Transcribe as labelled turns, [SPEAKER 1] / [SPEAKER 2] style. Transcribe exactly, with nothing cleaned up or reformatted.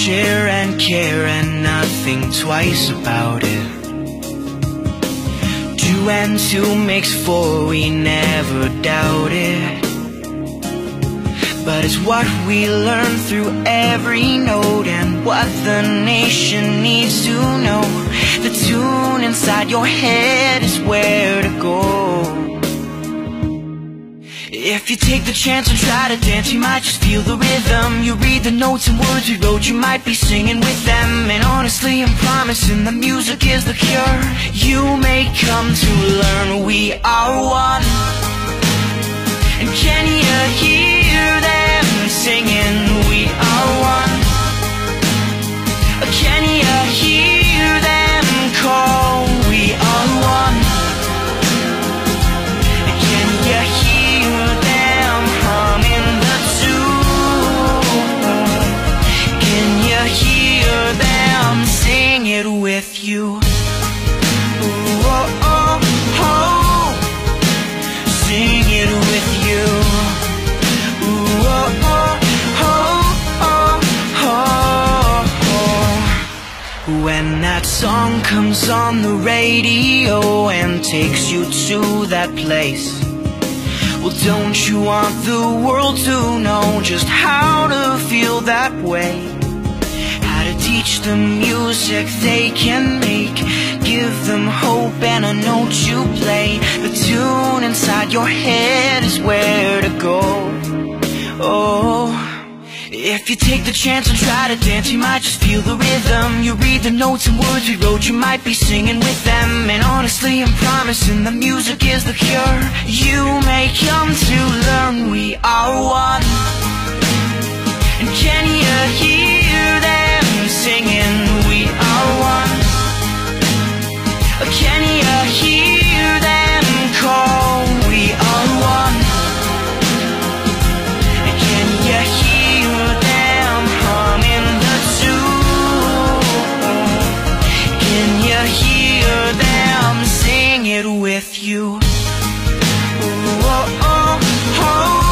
[SPEAKER 1] share and care and not think twice about it. Two and two makes four, we never doubt it. But it's what we learn through every note and what the nation needs to know. The tune inside your head is where to go. If you take the chance and try to dance, you might just feel the rhythm. You read the notes and words we wrote, you might be singing with them. And honestly, I'm promising the music is the cure. You may come to learn we are one. And can you hear them singing we are one? Can you hear them call we are one? Can you hear them humming the tune? Can you hear them sing it with you? Ooh, oh, oh, oh. Sing it with you. Ooh, oh, oh, oh, oh, oh. When that song comes on the radio and takes you to that place, well, don't you want the world to know just how to feel that way? How to teach them music they can make, give them hope and a note you play. The tune inside your head is where to go. Oh, if you take the chance and try to dance, you might just feel the rhythm. You read the notes and words we wrote, you might be singing with them. And honestly, I'm promising the music is the cure. You may come to learn we are one. And can you hear them singing we are one? Can you hear them call we are one? Can you hear them humming the tune? Can you hear them sing it with you? Ooh, oh, oh, oh.